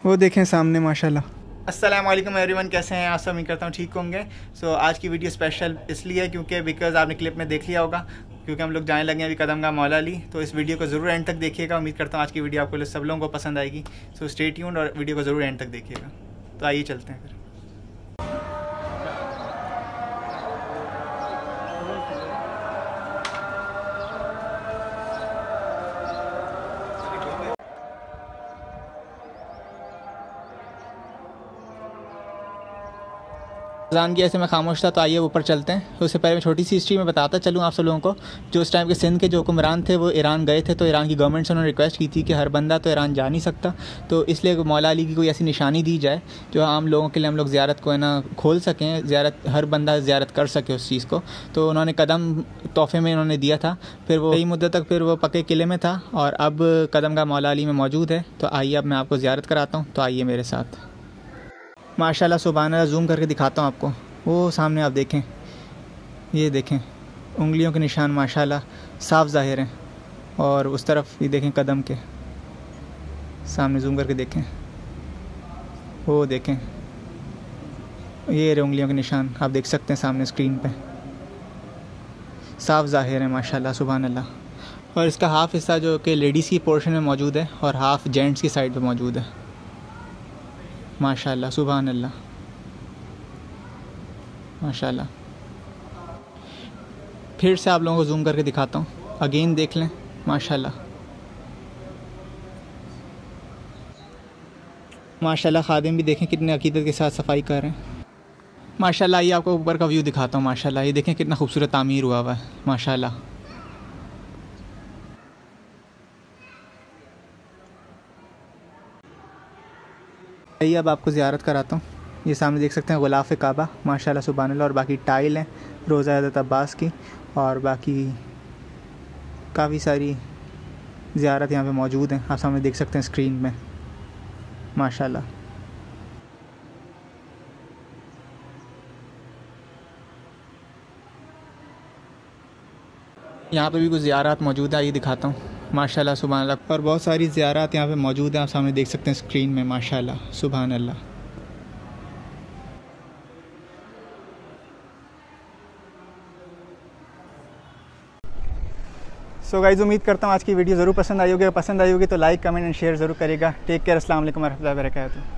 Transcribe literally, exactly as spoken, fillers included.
वो देखें सामने माशाल्लाह। अस्सलाम वालेकुम एवरीवन, कैसे हैं आप सब? उम्मीद करता हूँ ठीक होंगे। सो so, आज की वीडियो स्पेशल इसलिए है क्योंकि बिकॉज़ आपने क्लिप में देख लिया होगा, क्योंकि हम लोग जाने लगे हैं अभी कदमगाह मौला अली। तो इस वीडियो को ज़रूर एंड तक देखिएगा। उम्मीद करता हूँ आज की वीडियो आपको सब लोगों को पसंद आएगी। सो स्टे ट्यून्ड और वीडियो को ज़रूर एंड तक देखिएगा। तो आइए चलते हैं फिर। अज़ान की ऐसे मैं खामोश था, तो आइए ऊपर चलते हैं। तो उससे पहले मैं छोटी सी हिस्ट्री में बताता चलूँ आप सब लोगों को। जो उस टाइम के सिंध के जो हुक्मरान थे वो ईरान गए थे, तो ईरान की गवर्नमेंट से उन्होंने रिक्वेस्ट की थी कि हर बंदा तो ईरान जा नहीं सकता, तो इसलिए मौला अली की कोई ऐसी निशानी दी जाए जो आम लोगों के लिए हम लोग ज़ियारत को है ना खोल सकें, ज़ियारत हर बंदा ज़ियारत कर सके उस चीज़ को। तो उन्होंने कदम तोहफे में उन्होंने दिया था। फिर वो कई मुद्दत तक फिर वो पक्के किले में था और अब कदमगाह मौला अली में मौजूद है। तो आइए अब मैं आपको ज़ियारत कराता हूँ। तो आइए मेरे साथ। माशाल्लाह सुभान अल्लाह, जूम करके दिखाता हूँ आपको। वो सामने आप देखें, ये देखें उंगलियों के निशान माशाल्लाह साफ ज़ाहिर हैं। और उस तरफ ये देखें कदम के सामने, जूम करके देखें, वो देखें ये रहे उंगलियों के निशान, आप देख सकते हैं सामने स्क्रीन पे, साफ ज़ाहिर है माशाल्लाह सुभान अल्लाह। और इसका हाफ़ हिस्सा जो कि लेडीज़ की पोर्शन में मौजूद है और हाफ़ जेंट्स की साइड पे मौजूद है। माशाल्लाह सुभान अल्लाह माशाल्लाह। फिर से आप लोगों को जूम करके दिखाता हूँ, अगेन देख लें माशाल्लाह माशाल्लाह। खादिम भी देखें कितने अकीदत के साथ सफाई कर रहे हैं माशाल्लाह। ये आपको ऊपर का व्यू दिखाता हूँ माशाल्लाह। ये देखें कितना खूबसूरत तामीर हुआ हुआ है माशाल्लाह। आइए अब आपको ज़ियारत कराता हूँ। ये सामने देख सकते हैं गुलाफ काबा माशाल्लाह सुभान अल्लाह। और बाकी टाइल हैं रोज़ा हज़रत अब्बास की, और बाकी काफ़ी सारी ज़ियारत यहाँ पे मौजूद हैं। आप सामने देख सकते हैं स्क्रीन में माशाल्लाह। यहाँ पे भी कुछ ज़ियारत मौजूद है, ये दिखाता हूँ माशाल्लाह सुभान अल्लाह। और बहुत सारी ज़ियारत यहाँ पे मौजूद हैं, आप सामने देख सकते हैं स्क्रीन में माशाल्लाह सुभान अल्लाह। सो गाइस, उम्मीद करता हूँ आज की वीडियो ज़रूर पसंद आई होगी। पसंद आई होगी तो लाइक कमेंट एंड शेयर ज़रूर करेगा। टेक केयर, अस्सलाम वालेकुम व रहमतुल्लाहि व बरकातहू।